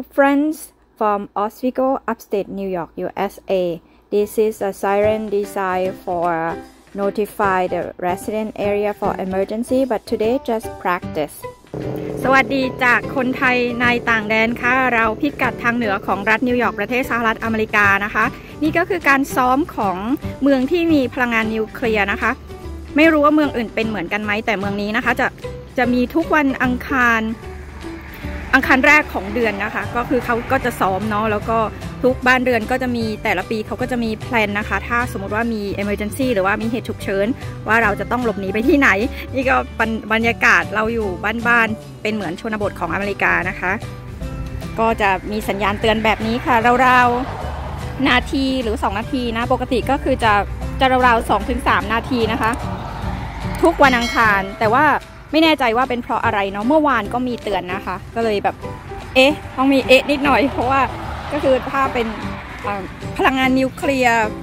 friends from Oswego, upstate New York, USA. This is a siren designed for notify the resident area for emergency, but today just practice. สวัสดีจากคนไทยในต่างแดนค่ะเราพิกัดทางเหนือของรัฐนิวยอร์กประเทศสหรัฐอเมริกานะคะนี่ก็คือการซ้อมของเมืองที่มีพลังงานนิวเคลียร์นะคะไม่รู้ว่าเมืองอื่นเป็นเหมือนกันไหมแต่เมืองนี้นะคะจะมีทุกวันอังคารแรกของเดือนนะคะก็คือเขาก็จะซ้อมเนาะแล้วก็ทุกบ้านเรือนก็จะมีแต่ละปีเขาก็จะมีแพลนนะคะถ้าสมมติว่ามี emergency หรือว่ามีเหตุฉุกเฉินว่าเราจะต้องหลบหนีไปที่ไหนนี่ก็บรรยากาศเราอยู่บ้านๆเป็นเหมือนชนบทของอเมริกานะคะก็จะมีสัญญาณเตือนแบบนี้ค่ะราวๆนาทีหรือ2นาทีนะปกติก็คือจะราวๆ 2-3 นาทีนะคะทุกวันอังคารแต่ว่าไม่แน่ใจว่าเป็นเพราะอะไรเนาะเมื่อวานก็มีเตือนนะคะก็เลยแบบต้องมีนิดหน่อยเพราะว่าก็คือถ้าเป็นพลังงานนิวเคลียร์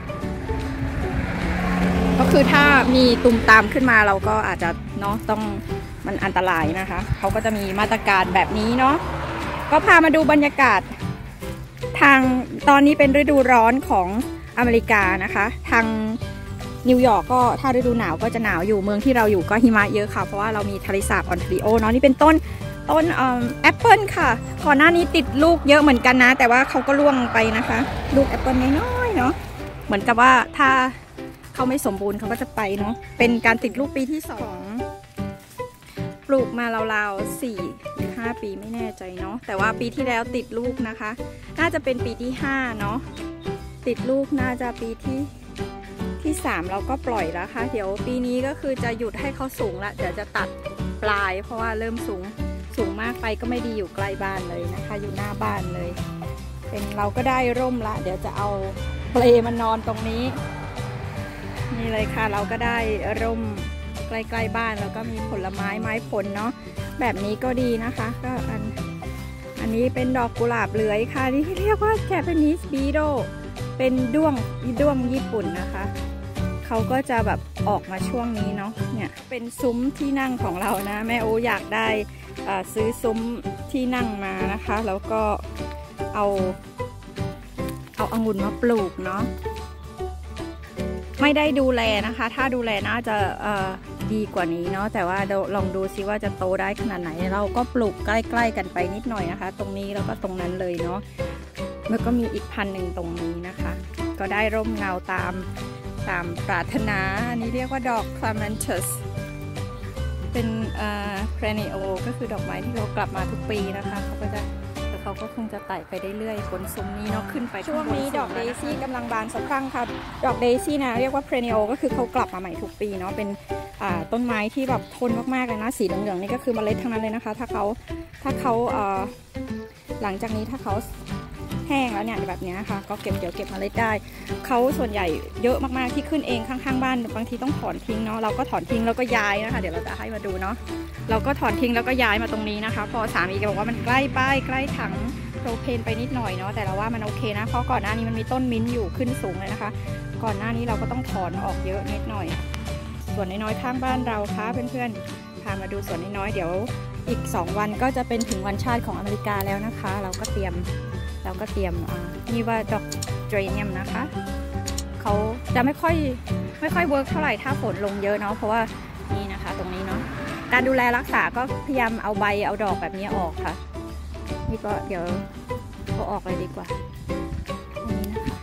ก็คือถ้ามีตุ่มตามขึ้นมาเราก็อาจจะเนาะต้องมันอันตรายนะคะเขาก็จะมีมาตรการแบบนี้เนาะก็พามาดูบรรยากาศทางตอนนี้เป็นฤดูร้อนของอเมริกานะคะทางนิวยอร์กก็ถ้าฤดูหนาวก็จะหนาวอยู่เมืองที่เราอยู่ก็หิมะเยอะค่ะเพราะว่าเรามีทะเลสาบออนทาริโอเนาะนี่เป็นต้นแอปเปิลค่ะก่อนหน้านี้ติดลูกเยอะเหมือนกันนะแต่ว่าเขาก็ร่วงไปนะคะลูกแอปเปิลน้อยๆเนาะเหมือนกับว่าถ้าเขาไม่สมบูรณ์เขาก็จะไปเนาะเป็นการติดลูกปีที่2ปลูกมาราวๆ4 หรือ 5 ปีไม่แน่ใจเนาะแต่ว่าปีที่แล้วติดลูกนะคะน่าจะเป็นปีที่5เนาะติดลูกน่าจะปีที่3เราก็ปล่อยแล้วค่ะเดี๋ยวปีนี้ก็คือจะหยุดให้เขาสูงละเดี๋ยวจะตัดปลายเพราะว่าเริ่มสูงมากไปก็ไม่ดีอยู่ใกล้บ้านเลยนะคะอยู่หน้าบ้านเลยเป็นเราก็ได้ร่มละเดี๋ยวจะเอาเปลมานอนตรงนี้นี่เลยค่ะเราก็ได้ร่มใกล้ๆบ้านแล้วก็มีผลไม้ผลเนาะแบบนี้ก็ดีนะคะก็อันนี้เป็นดอกกุหลาบเลื้อยค่ะที่เรียกว่า Japanese Beetle เป็นด้วงญี่ปุ่นนะคะเขาก็จะแบบออกมาช่วงนี้เนาะเนี่ยเป็นซุ้มที่นั่งของเรานะแม่โออยากได้ซื้อซุ้มที่นั่งมานะคะแล้วก็เอาองุ่นมาปลูกเนาะไม่ได้ดูแลนะคะถ้าดูแลน่าจะดีกว่านี้เนาะแต่ว่าลองดูซิว่าจะโตได้ขนาดไหนเราก็ปลูกใกล้ๆกันไปนิดหน่อยนะคะตรงนี้แล้วก็ตรงนั้นเลยเนาะแล้วก็มีอีกพันหนึ่งตรงนี้นะคะก็ได้ร่มเงาตามปรารถนาอันนี้เรียกว่าดอกคลามันทัสเป็นperennial ก็คือดอกไม้ที่เรากลับมาทุกปีนะคะเขาก็คงจะไต่ไปได้เรื่อยบนซุ้มนี้เนาะขึ้นไปช่วงนี้ดอกเดซี่กำลังบานสะพรั่งค่ะดอกเดซี่นะเรียกว่า perennial ก็คือเขากลับมาใหม่ทุกปีเนาะเป็นต้นไม้ที่แบบทนมากๆเลยนะสีเหลืองๆนี่ก็คือเมล็ดทั้งนั้นเลยนะคะถ้าเขาหลังจากนี้ถ้าเขาแห้งแล้วเนี่ยแบบนี้นะคะก็เก็บเมล็ดได้เขาส่วนใหญ่เยอะมากๆที่ขึ้นเองข้างๆบ้านบางทีต้องถอนทิ้งเนาะเราก็ถอนทิ้งแล้วก็ย้ายนะคะเดี๋ยวเราจะให้มาดูเนาะเราก็ถอนทิ้งแล้วก็ย้ายมาตรงนี้นะคะพอสามีแกบอกว่ามันใกล้ป้ายใกล้ถังโปรเพนไปนิดหน่อยเนาะแต่เราว่ามันโอเคนะเพราะก่อนหน้านี้มันมีต้นมิ้นท์อยู่ขึ้นสูงเลยนะคะก่อนหน้านี้เราก็ต้องถอนออกเยอะนิดหน่อยส่วนน้อยๆข้างบ้านเราค่ะเพื่อนๆพามาดูส่วนน้อยๆเดี๋ยวอีก2 วันก็จะเป็นถึงวันชาติของอเมริกาแล้วนะคะเราก็เตรียมนี่ว่าดอกเจรเนียมนะคะเขาจะไม่ค่อยเวิร์กเท่าไหร่ถ้าฝนลงเยอะเนาะเพราะว่านี่นะคะตรงนี้เนาะการดูแลรักษาก็พยายามเอาใบเอาดอกแบบนี้ออกค่ะนี่ก็เดี๋ยวเอาออกเลยดีกว่านี่นะคะ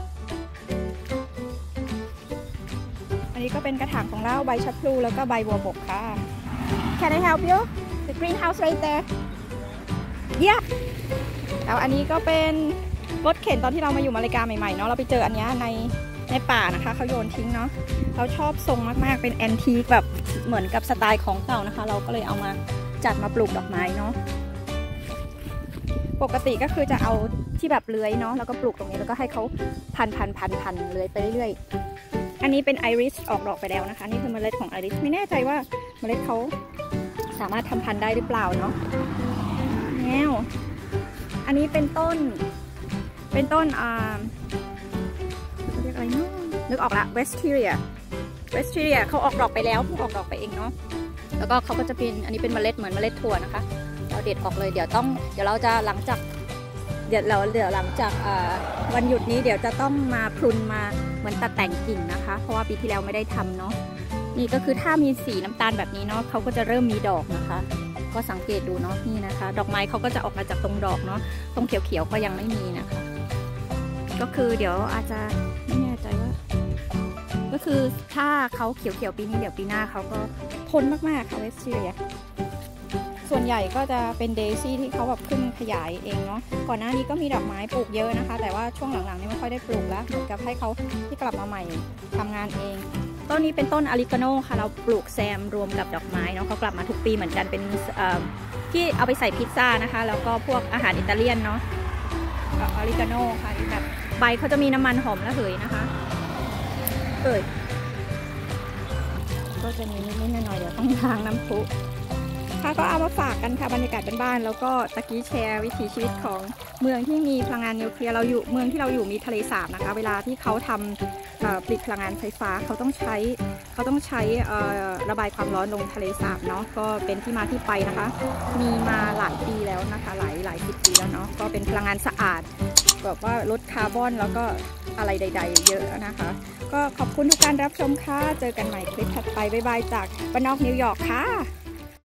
อันนี้ก็เป็นกระถางของเราใบชัดพลูแล้วก็ใบบัวบกค่ะ Can I help you? The greenhouse right there. Yeah. แล้วอันนี้ก็เป็นรถเข็นตอนที่เรามาอยู่อเมริกาใหม่ๆเนาะเราไปเจออันนี้ในป่านะคะเขาโยนทิ้งเนาะเราชอบทรงมากๆเป็นแอนทีคแบบเหมือนกับสไตล์ของเก่านะคะเราก็เลยเอามาจัดมาปลูกดอกไม้เนาะปกติก็คือจะเอาที่แบบเลื้อยเนาะแล้วก็ปลูกตรงนี้แล้วก็ให้เขาพันเลื้อยไปเรื่อยๆอันนี้เป็นไอริสออกดอกไปแล้วนะคะนี่คือเมล็ดของไอริสไม่แน่ใจว่าเมล็ดเขาสามารถทำพันธุ์ได้หรือเปล่าเนาะแง่อันนี้เป็นต้นเรียกอะไรเนาะนึกออกละเวสทีเรียเขาออกดอกไปแล้วเพิ่งออกดอกไปเองเนาะแล้วก็เขาก็จะเป็นอันนี้เป็นเมล็ดเหมือนเมล็ดถั่วนะคะเราเด็ดออกเลยเดี๋ยวเราจะหลังจากเดี๋ยวหลังจากวันหยุดนี้เดี๋ยวจะต้องมาพรุนมาเหมือนตัดแต่งกิ่งนะคะเพราะว่าปีที่แล้วไม่ได้ทำเนาะนี่ก็คือถ้ามีสีน้ำตาลแบบนี้เนาะเขาก็จะเริ่มมีดอกนะคะก็สังเกตดูเนาะนี่นะคะดอกไม้เขาก็จะออกมาจากตรงดอกเนาะตรงเขียวๆก็ยังไม่มีนะคะก็คือเดี๋ยวอาจจะไม่แน่ใจว่าก็คือถ้าเขาเขียวๆปีนี้เดี๋ยวปีหน้าเขาก็ทนมากๆค่ะเวสเทียส่วนใหญ่ก็จะเป็นเดซี่ที่เขาแบบขึ้นขยายเองเนาะก่อนหน้านี้ก็มีดอกไม้ปลูกเยอะนะคะแต่ว่าช่วงหลังๆนี่ไม่ค่อยได้ปลูกแล้วเหมือนกับให้เขาที่กลับมาใหม่ทำงานเองต้นนี้เป็นต้นอาริกาโนค่ะเราปลูกแซมรวมกับดอกไม้เนาะเขากลับมาทุกปีเหมือนกันเป็นที่เอาไปใส่พิซซ่านะคะแล้วก็พวกอาหารอิตาเลียนเนาะอาริกาโนค่ะแบบใบเขาจะมีน้ำมันหอมระเหยนะคะก็จะมีนิดๆหน่อยๆเดี๋ยวต้องล้างน้ำพุค่ะก็เอามาฝากกันค่ะบรรยากาศบ้านๆแล้วก็ตะกี้แชร์วิถีชีวิตของเมืองที่มีพลังงานนิวเคลียร์เราอยู่เมืองที่เราอยู่มีทะเลสาบนะคะเวลาที่เขาทำผลิตพลังงานไฟฟ้าเขาต้องใช้ระบายความร้อนลงทะเลสาบเนาะก็เป็นที่มาที่ไปนะคะมีมาหลายปีแล้วนะคะหลายสิบปีแล้วเนาะก็เป็นพลังงานสะอาดแบบว่าลดคาร์บอนแล้วก็อะไรใดๆเยอะนะคะก็ขอบคุณทุกการรับชมค่ะเจอกันใหม่คลิปถัดไปบ๊ายบายจากบ้านนอกนิวยอร์กค่ะ